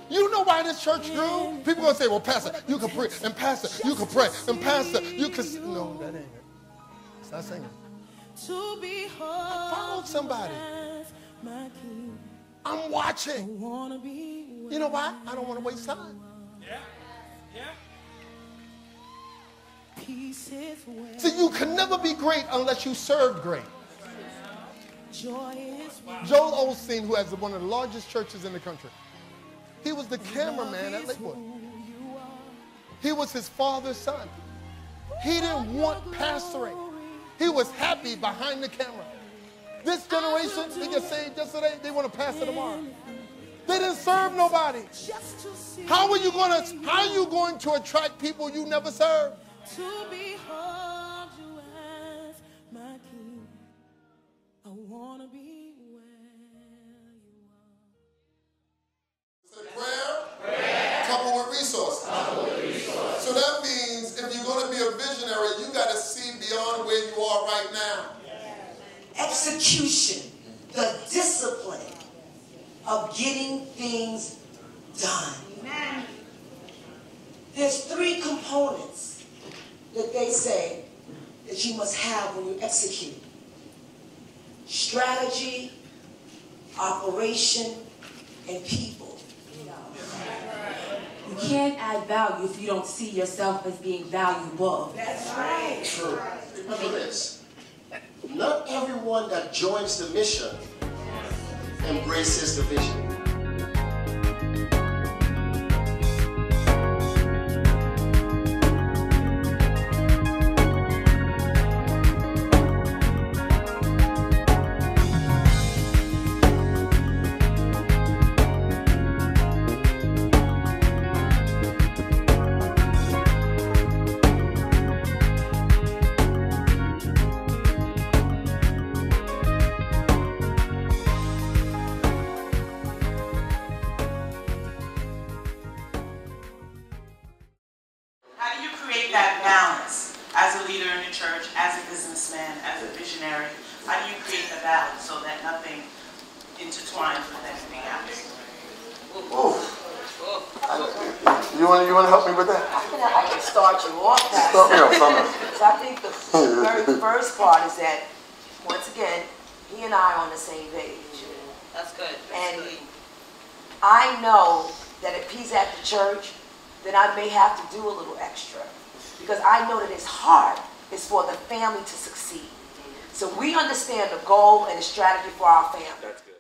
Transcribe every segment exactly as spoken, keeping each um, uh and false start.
You know why this church grew? People gonna say, well, Pastor, you can pray, and Pastor, you can pray, and Pastor, you can... No, that ain't it. Stop singing. I followed somebody. I'm watching. You know why? I don't want to waste time. Yeah. Yeah. See, you can never be great unless you served great. Joel Osteen, who has one of the largest churches in the country, he was the cameraman at Lakewood. He was his father's son. He didn't want pastoring. He was happy behind the camera. This generation, they get saved yesterday, they want to pastor tomorrow. They didn't serve nobody. How are you going to, how are you going to attract people you never served? To behold you as my king. I want to be where you are. Prayer, prayer. Coupled with resources. Coupled with resources. So that means if you're going to be a visionary, you got to see beyond where you are right now. Execution, the discipline of getting things done. Amen. There's three components that they say that you must have when you execute. Strategy, operation, and people. You can't add value if you don't see yourself as being valuable. That's right. True. Remember this. Not everyone that joins the mission embraces the vision. That balance as a leader in the church, as a businessman, as a visionary? How do you create the balance so that nothing intertwines with anything else? Ooh. You want you want to help me with that? I can, I can start you off, Pastor. Start me off, Summer. So I think the very first part is that, once again, he and I are on the same page. That's good. That's and good. I know that if he's at the church, then I may have to do a little extra. Because I know that it's hard. It's for the family to succeed. So we understand the goal and the strategy for our family. That's good.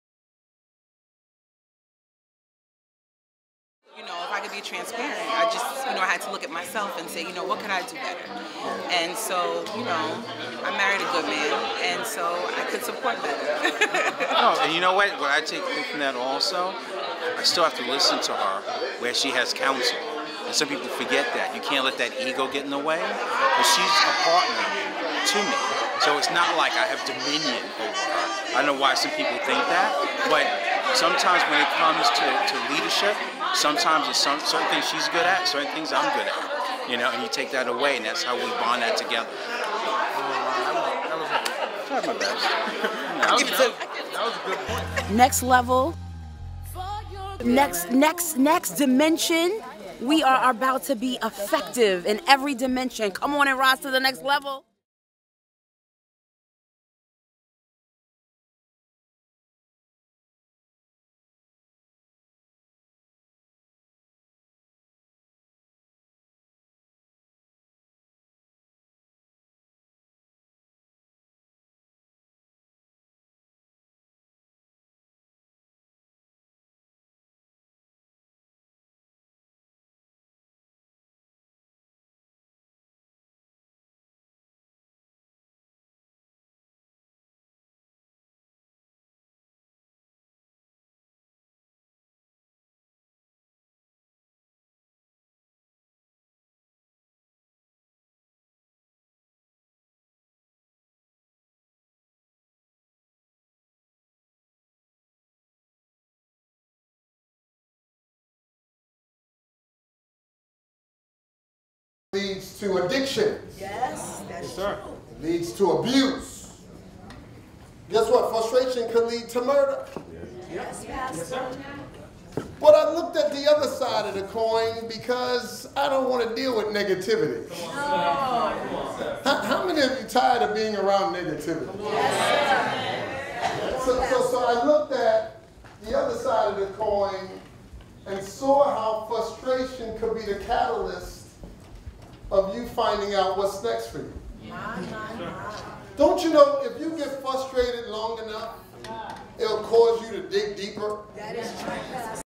You know, if I could be transparent, I just, you know, I had to look at myself and say, you know, what could I do better? And so, you know, I married a good man, and so I could support better. No, and you know what? What I take from that also, I still have to listen to her where she has counsel. And some people forget that. You can't let that ego get in the way. But she's a partner to me. So it's not like I have dominion over her. I don't know why some people think that. But sometimes when it comes to, to leadership, sometimes there's some, certain things she's good at, certain things I'm good at. You know, and you take that away, and that's how we bond that together. I tried my best. That was, that was a good point. Next level. Next, next, next dimension. We are about to be effective in every dimension. Come on and rise to the next level. Leads to addiction. Yes, that's yes, sir. It leads to abuse. Guess what? Frustration could lead to murder. Yes, Pastor. Yes, sir. But I looked at the other side of the coin because I don't want to deal with negativity. How, how many of you tired of being around negativity? So, so, so I looked at the other side of the coin and saw how frustration could be the catalyst of you finding out what's next for you. Don't you know if you get frustrated long enough, it'll cause you to dig deeper? That is true.